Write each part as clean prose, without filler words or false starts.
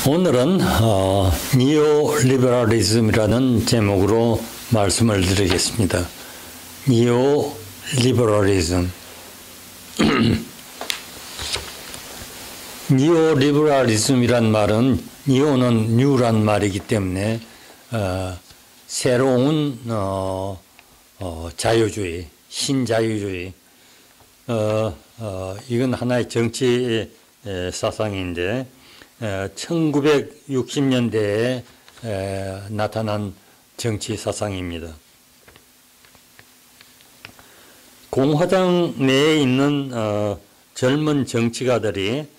오늘은 니오리버럴리즘이라는 제목으로 말씀을 드리겠습니다. 니오리버럴리즘. 니오리버럴리즘이란 말은 니오는 뉴란 말이기 때문에 새로운 자유주의, 신자유주의. 이건 하나의 정치 사상인데 1960년대에 나타난 정치 사상입니다. 공화당 내에 있는 젊은 정치가들이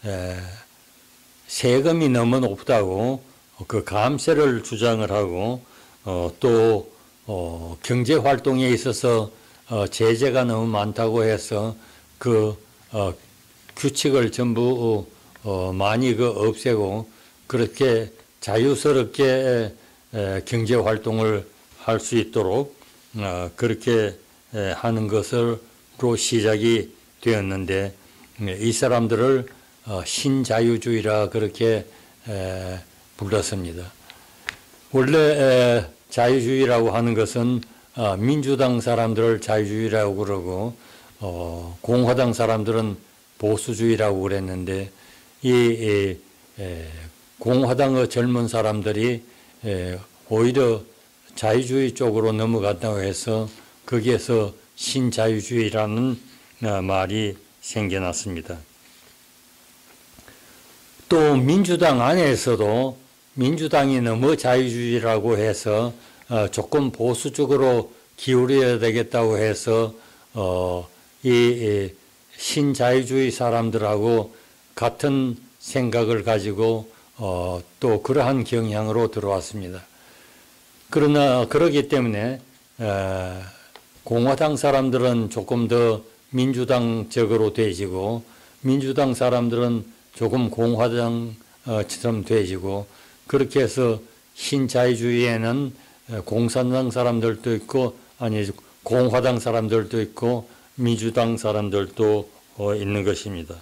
세금이 너무 높다고 그 감세를 주장을 하고 또 경제 활동에 있어서 제재가 너무 많다고 해서 그 규칙을 전부 많이 없애고 그렇게 자유스럽게 경제 활동을 할 수 있도록 그렇게 하는 것으로 시작이 되었는데 이 사람들을 신자유주의라 그렇게 불렀습니다. 원래 자유주의라고 하는 것은 민주당 사람들을 자유주의라고 그러고 공화당 사람들은 보수주의라고 그랬는데 이 공화당의 젊은 사람들이 오히려 자유주의 쪽으로 넘어갔다고 해서 거기에서 신자유주의라는 말이 생겨났습니다. 또 민주당 안에서도 민주당이 너무 자유주의라고 해서 조금 보수 쪽으로 기울여야 되겠다고 해서 이 신자유주의 사람들하고 같은 생각을 가지고 또 그러한 경향으로 들어왔습니다. 그러나 그러기 때문에 공화당 사람들은 조금 더 민주당적으로 되지고 민주당 사람들은 조금 공화당처럼 되지고 그렇게 해서 신자유주의에는 공산당 사람들도 있고 아니 공화당 사람들도 있고 민주당 사람들도 있는 것입니다.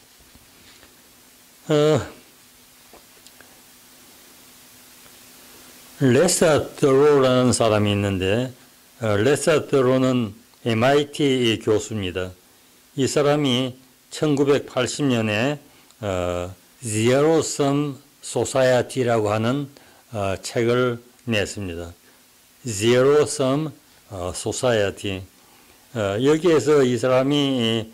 레사 더로라는 사람이 있는데 레사 더로는 MIT 교수입니다. 이 사람이 1980년에 Zero Sum Society라고 하는 책을 냈습니다. Zero Sum Society. 여기에서 이 사람이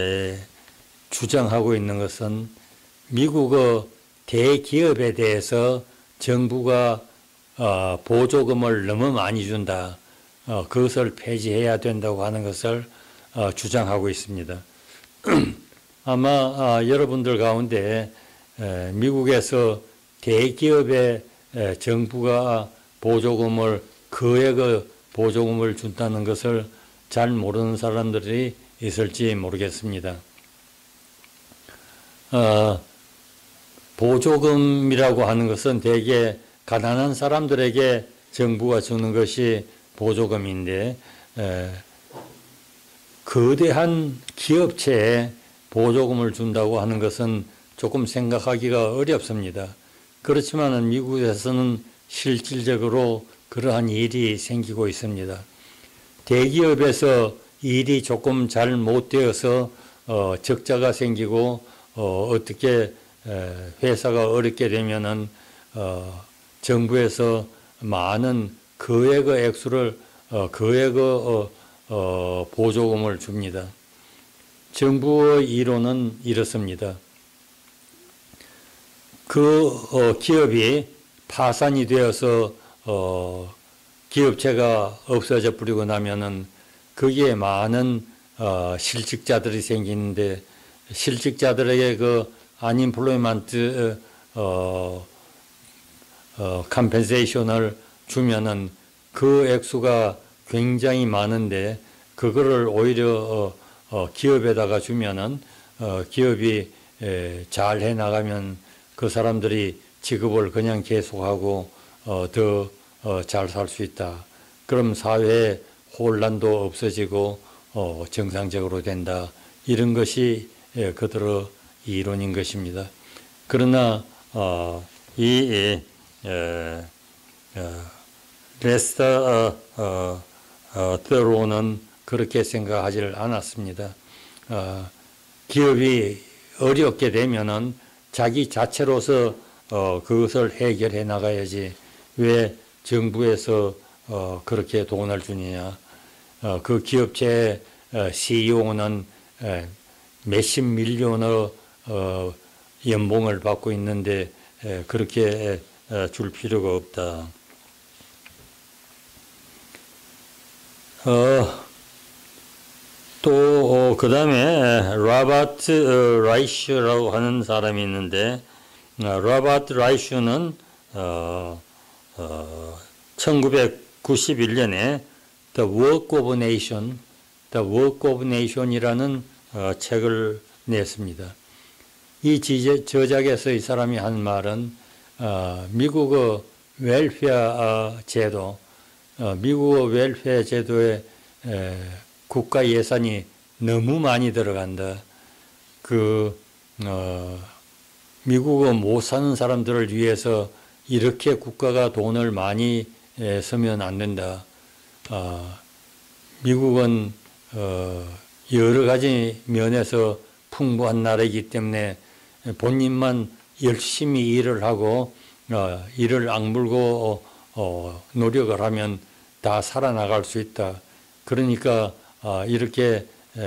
주장하고 있는 것은 미국의 대기업에 대해서 정부가 보조금을 너무 많이 준다. 그것을 폐지해야 된다고 하는 것을 주장하고 있습니다. 아마 여러분들 가운데 미국에서 대기업에 정부가 보조금을 거액의 보조금을 준다는 것을 잘 모르는 사람들이 있을지 모르겠습니다. 보조금이라고 하는 것은 대개 가난한 사람들에게 정부가 주는 것이 보조금인데 거대한 기업체에 보조금을 준다고 하는 것은 조금 생각하기가 어렵습니다. 그렇지만 미국에서는 실질적으로 그러한 일이 생기고 있습니다. 대기업에서 일이 조금 잘 못되어서 적자가 생기고 어떻게 회사가 어렵게 되면은 정부에서 많은 거액의 액수를 거액의 보조금을 줍니다. 정부의 이론은 이렇습니다. 그 기업이 파산이 되어서 기업체가 없어져 버리고 나면은 거기에 많은 실직자들이 생기는데 실직자들에게 그 unemployment 컴펜세이션을 주면은 그 액수가 굉장히 많은데 그거를 오히려 기업에다가 주면은 기업이 잘 해나가면 그 사람들이 직업을 그냥 계속하고 더 잘 살 수 있다. 그럼 사회에 혼란도 없어지고 정상적으로 된다. 이런 것이 그들의 이론인 것입니다. 그러나 이 레스터 더로는 그렇게 생각하지를 않았습니다. 기업이 어렵게 되면은 자기 자체로서 그것을 해결해 나가야지 왜 정부에서 그렇게 돈을 주느냐. 그 기업체 CEO는 몇십 밀리언의 연봉을 받고 있는데 그렇게 줄 필요가 없다. 또 그 다음에 로버트 라이슈라고 하는 사람이 있는데 로버트 라이슈는 1991년에 The Work of Nation, The Work of Nation이라는 책을 냈습니다. 이 저작에서 이 사람이 한 말은 미국의 웰페어 제도, 미국의 웰페어 제도에 국가 예산이 너무 많이 들어간다. 미국의 못 사는 사람들을 위해서 이렇게 국가가 돈을 많이 쓰면 안 된다. 미국은 여러 가지 면에서 풍부한 나라이기 때문에 본인만 열심히 일을 하고 이를 악물고 노력을 하면 다 살아나갈 수 있다. 그러니까 이렇게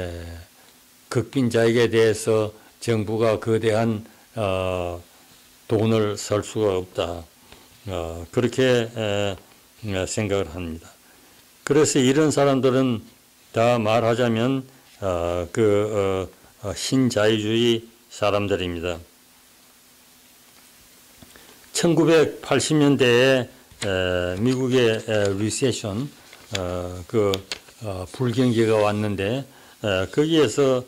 극빈자에게 대해서 정부가 거대한 돈을 쓸 수가 없다. 그렇게 생각을 합니다. 그래서 이런 사람들은 다 말하자면 신자유주의 사람들입니다. 1980년대에 미국의 리세션, 불경기가 왔는데 거기에서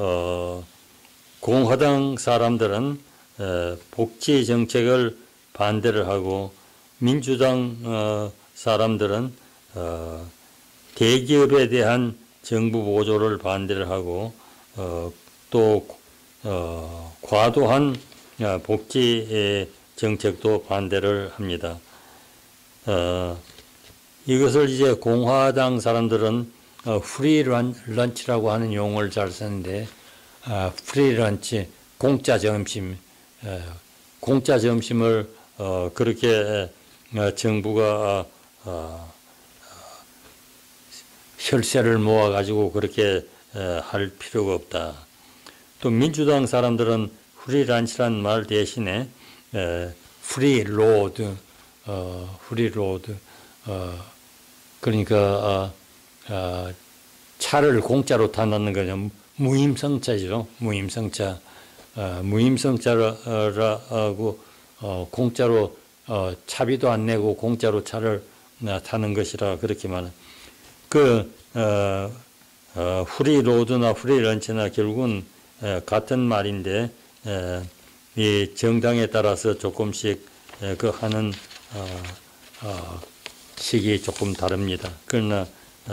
공화당 사람들은 복지 정책을 반대를 하고 민주당 사람들은 대기업에 대한 정부 보조를 반대를 하고 또 과도한 복지 정책도 반대를 합니다. 이것을 이제 공화당 사람들은 프리 런치라고 하는 용어를 잘 쓰는데 프리 런치, 공짜 점심, 공짜 점심을 그렇게 정부가 혈세를 모아가지고 그렇게 할 필요가 없다. 또 민주당 사람들은 프리 런치란 말 대신에 프리 로드, 그러니까 차를 공짜로 타는 거죠. 무임승차죠. 무임승차. 무임승차라고 공짜로 차비도 안 내고 공짜로 차를 타는 것이라 그렇게 말은. 프리로드나 프리런치나 결국은 같은 말인데 이 정당에 따라서 조금씩 그 하는 식이 조금 다릅니다. 그러나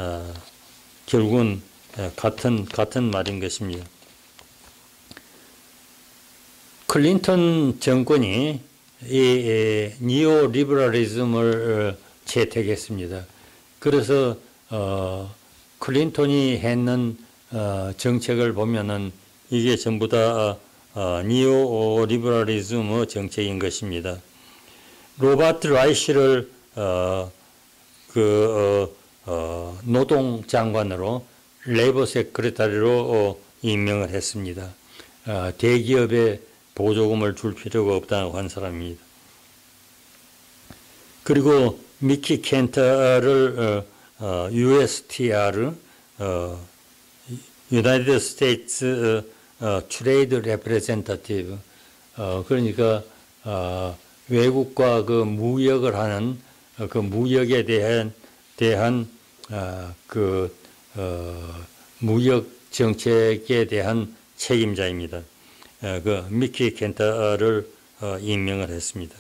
결국은 같은 말인 것입니다. 클린턴 정권이 이 니오 리버럴리즘을 채택했습니다. 그래서 클린턴이 했는 정책을 보면은 이게 전부 다 니오 리버럴리즘의 정책인 것입니다. 로버트 라이시를 노동장관으로 레이버 세크레타리로 임명을 했습니다. 대기업에 보조금을 줄 필요가 없다고 한 사람입니다. 그리고 미키 켄터를 USTR, United States Trade Representative, 그러니까 외국과 그 무역을 하는 그 무역에 대한 무역 정책에 대한 책임자입니다. 그 미키 켄터를 임명을 했습니다.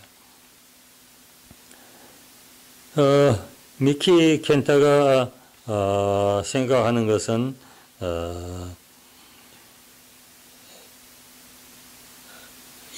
미키 켄터가 생각하는 것은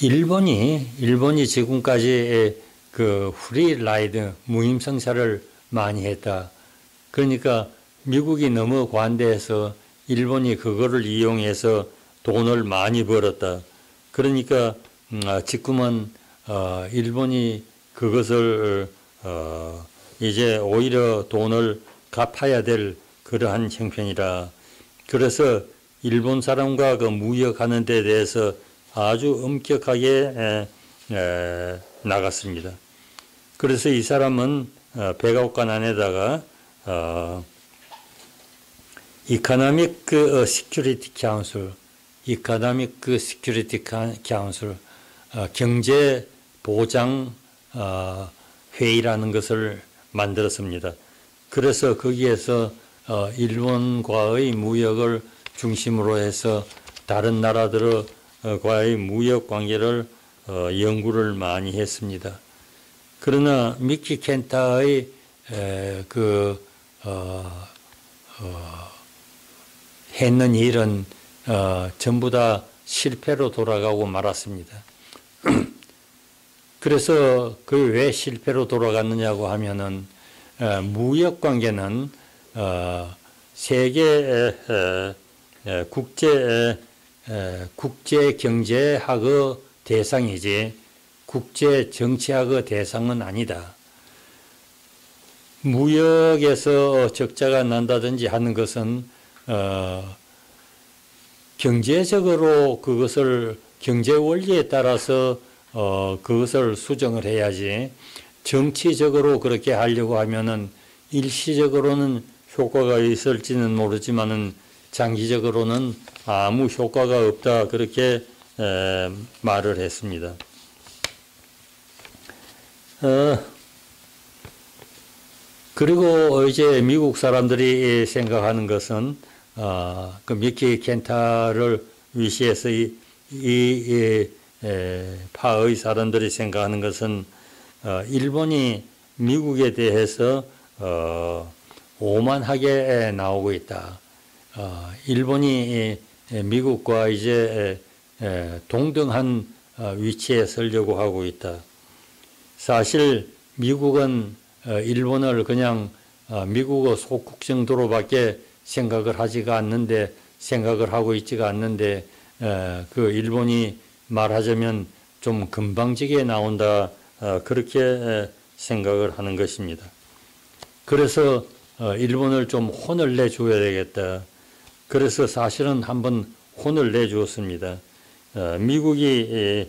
일본이 지금까지 그 프리라이드 무임승차를 많이 했다. 그러니까 미국이 너무 관대해서 일본이 그거를 이용해서 돈을 많이 벌었다. 그러니까 지금은 일본이 그것을 이제 오히려 돈을 갚아야 될 그러한 형편이라. 그래서 일본 사람과 그 무역하는 데 대해서 아주 엄격하게 나갔습니다. 그래서 이 사람은 백악관 안에다가 이코노믹 시큐리티 카운슬, 이코노믹 시큐리티 카운슬, 경제 보장 회의라는 것을 만들었습니다. 그래서 거기에서 일본과의 무역을 중심으로 해서 다른 나라들과의 무역 관계를 연구를 많이 했습니다. 그러나 미키 켄타의 했는 일은 전부 다 실패로 돌아가고 말았습니다. 그래서 그 왜 실패로 돌아갔느냐고 하면은 무역 관계는 세계 국제 경제학의 대상이지 국제 정치학의 대상은 아니다. 무역에서 적자가 난다든지 하는 것은 경제적으로 그것을 경제 원리에 따라서 그것을 수정을 해야지 정치적으로 그렇게 하려고 하면은 일시적으로는 효과가 있을지는 모르지만은 장기적으로는 아무 효과가 없다 그렇게 말을 했습니다. 그리고 이제 미국 사람들이 생각하는 것은 그 미키 켄타를 위시해서 이 파의 사람들이 생각하는 것은 일본이 미국에 대해서 오만하게 나오고 있다. 일본이 미국과 이제 동등한 위치에 서려고 하고 있다. 사실 미국은 일본을 그냥 미국의 소국 정도로밖에 생각을 하고 있지가 않는데 그 일본이 말하자면 좀 금방지게 나온다 그렇게 생각을 하는 것입니다. 그래서 일본을 좀 혼을 내줘야 되겠다. 그래서 사실은 한번 혼을 내주었습니다. 미국이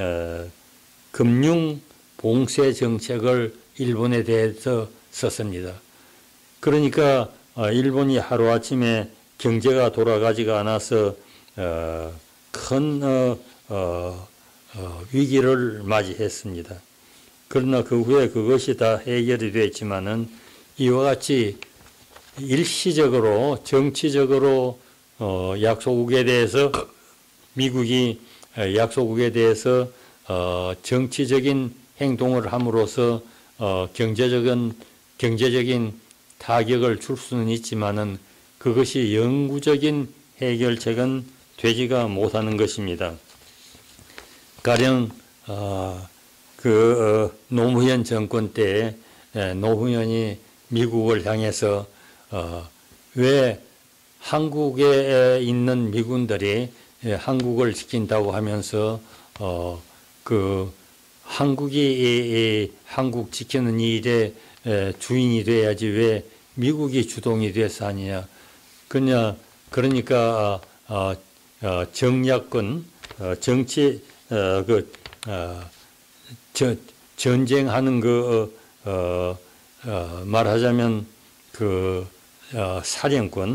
금융 봉쇄 정책을 일본에 대해서 썼습니다. 그러니까 일본이 하루아침에 경제가 돌아가지가 않아서 큰 위기를 맞이했습니다. 그러나 그 후에 그것이 다 해결이 됐지만은 이와 같이 일시적으로 정치적으로 약소국에 대해서 미국이 약소국에 대해서 정치적인 행동을 함으로써 경제적인 타격을 줄 수는 있지만은 그것이 영구적인 해결책은 되지가 못하는 것입니다. 가령 노무현 정권 때 노무현이 미국을 향해서 왜 한국에 있는 미군들이 한국을 지킨다고 하면서 한국이 한국 지키는 일에 주인이 돼야지 왜 미국이 주동이 돼서 하느냐. 그러니까 정약권 전쟁하는 말하자면 사령권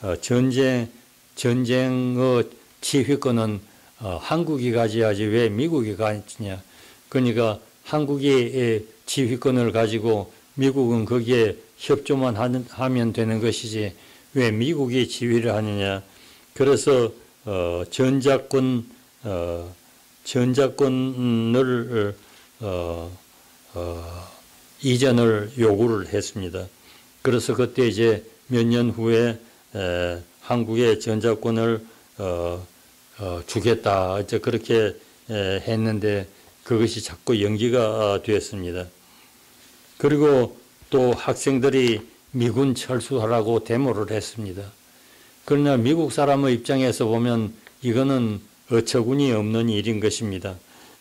전쟁의 지휘권은 한국이 가져야지 왜 미국이 가지냐. 그러니까 한국이 지휘권을 가지고 미국은 거기에 협조만 하면 되는 것이지 왜 미국이 지휘를 하느냐. 그래서 전자권을 이전을 요구를 했습니다. 그래서 그때 이제 몇 년 후에 한국의 전자권을 주겠다. 이제 그렇게 했는데 그것이 자꾸 연기가 됐습니다. 그리고 또 학생들이 미군 철수하라고 데모를 했습니다. 그러나 미국 사람의 입장에서 보면 이거는 어처구니 없는 일인 것입니다.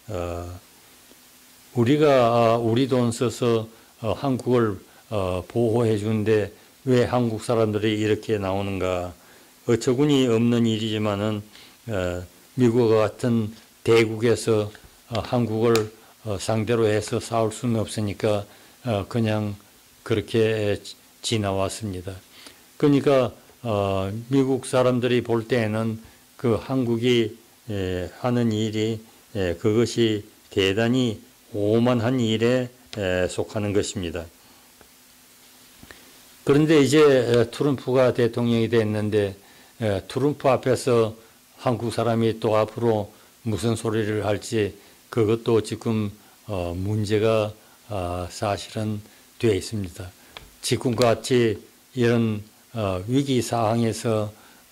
우리가 우리 돈 써서 한국을 보호해 주는데 왜 한국 사람들이 이렇게 나오는가. 어처구니 없는 일이지만은 미국과 같은 대국에서 한국을 상대로 해서 싸울 수는 없으니까 그냥 그렇게 지나왔습니다. 그러니까 미국 사람들이 볼 때에는 그 한국이 하는 일이 그것이 대단히 오만한 일에 속하는 것입니다. 그런데 이제 트럼프가 대통령이 됐는데 트럼프 앞에서 한국 사람이 또 앞으로 무슨 소리를 할지 그것도 지금 문제가 사실은 되어 있습니다. 지금과 같이 이런 위기 상황에서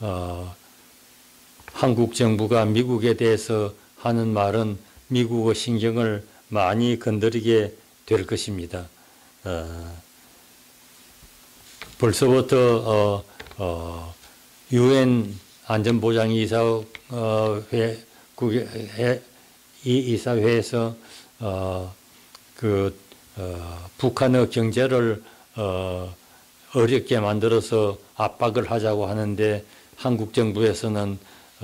한국 정부가 미국에 대해서 하는 말은 미국의 신경을 많이 건드리게 될 것입니다. 벌써부터 UN 안전보장이사회에서 북한의 경제를 어렵게 만들어서 압박을 하자고 하는데 한국 정부에서는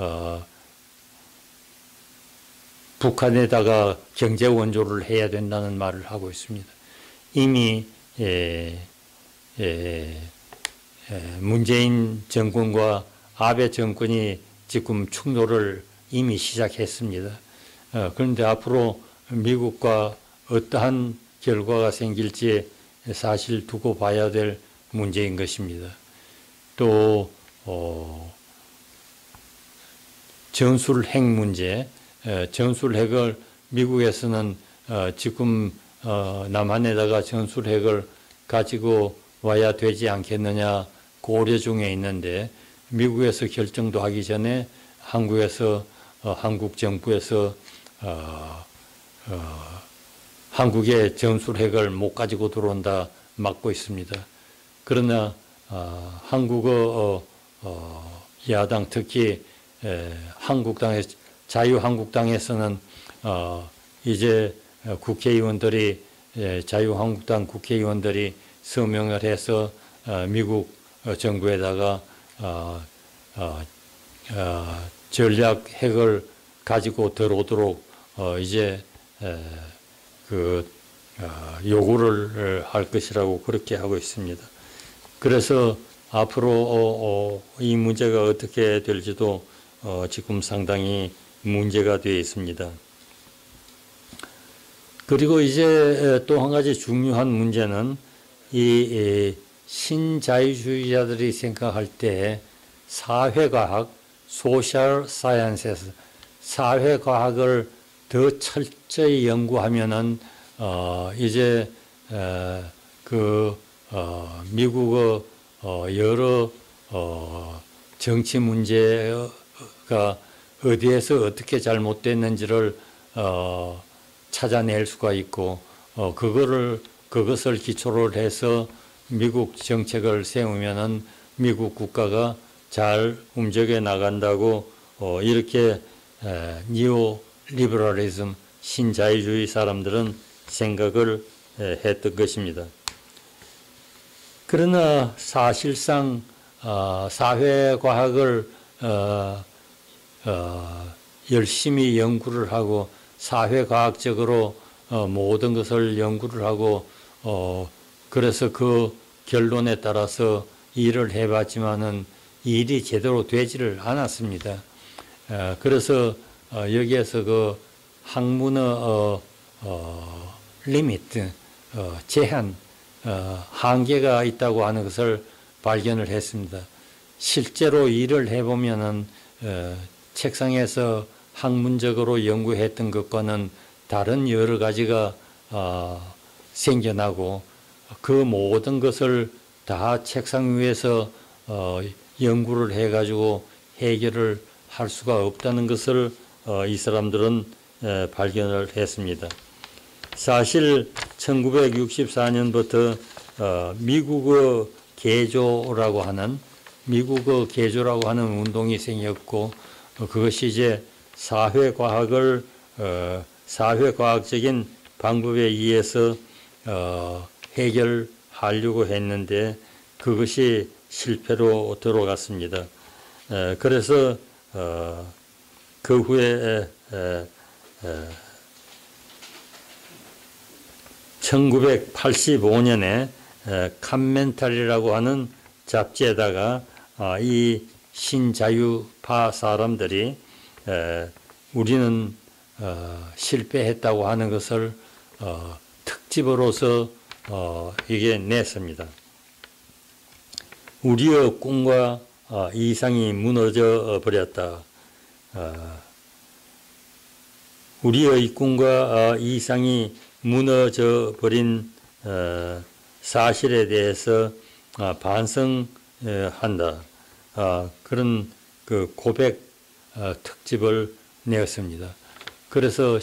북한에다가 경제 원조를 해야 된다는 말을 하고 있습니다. 이미 문재인 정권과 아베 정권이 지금 충돌을 이미 시작했습니다. 그런데 앞으로 미국과 어떠한 결과가 생길지 사실 두고 봐야 될 문제인 것입니다. 또 전술핵 문제, 전술핵을 미국에서는 지금 남한에다가 전술핵을 가지고 와야 되지 않겠느냐 고려 중에 있는데 미국에서 결정도 하기 전에 한국에서 한국 정부에서 한국의 전술핵을 못 가지고 들어온다 막고 있습니다. 그러나 한국의 야당 특히 자유한국당에서는 이제 국회의원들이 자유한국당 국회의원들이 서명을 해서 미국 정부에다가 전략 핵을 가지고 들어오도록 이제 요구를 할 것이라고 그렇게 하고 있습니다. 그래서 앞으로 이 문제가 어떻게 될지도 지금 상당히 문제가 되어 있습니다. 그리고 이제 또 한 가지 중요한 문제는 이 신자유주의자들이 생각할 때 사회과학, 소셜 사이언스에서 사회과학을 더 철저히 연구하면은 이제 미국의 여러 정치 문제가 어디에서 어떻게 잘못됐는지를 찾아낼 수가 있고 그것을 기초로 해서 미국 정책을 세우면은 미국 국가가 잘 움직여 나간다고 이렇게 니오 리버럴리즘 신자유주의 사람들은 생각을 했던 것입니다. 그러나 사실상 사회과학을 열심히 연구를 하고 사회과학적으로 모든 것을 연구를 하고 그래서 그 결론에 따라서 일을 해봤지만은 일이 제대로 되지를 않았습니다. 그래서 여기에서 그 학문의 리미트, 제한, 한계가 있다고 하는 것을 발견을 했습니다. 실제로 일을 해보면은 책상에서 학문적으로 연구했던 것과는 다른 여러 가지가 생겨나고 그 모든 것을 다 책상 위에서 연구를 해가지고 해결을 할 수가 없다는 것을 이 사람들은 발견을 했습니다. 사실 1964년부터 미국어 개조라고 하는 운동이 생겼고, 그것이 이제 사회과학적인 방법에 의해서 해결하려고 했는데 그것이 실패로 돌아갔습니다. 그래서 그 후에 1985년에 칸멘탈이라고 하는 잡지에다가 이 신자유파 사람들이 우리는 실패했다고 하는 것을 특집으로서 이게 냈습니다. 우리의 꿈과 이상이 무너져 버렸다. 우리의 꿈과 이상이 무너져 버린 사실에 대해서 반성한다. 그런 그 고백 특집을 내었습니다. 그래서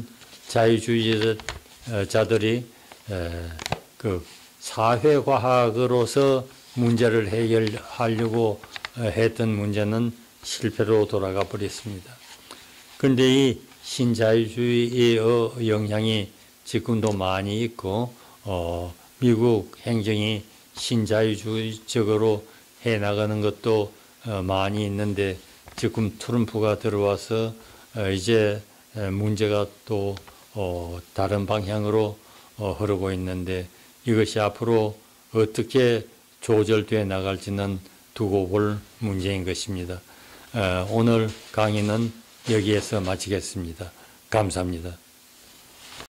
신자유주의자들이 그 사회과학으로서 문제를 해결하려고 했던 문제는 실패로 돌아가 버렸습니다. 그런데 이 신자유주의의 영향이 지금도 많이 있고 미국 행정이 신자유주의적으로 해나가는 것도 많이 있는데 지금 트럼프가 들어와서 이제 문제가 또 다른 방향으로 흐르고 있는데 이것이 앞으로 어떻게 조절되어 나갈지는 두고 볼 문제인 것입니다. 오늘 강의는 여기에서 마치겠습니다. 감사합니다.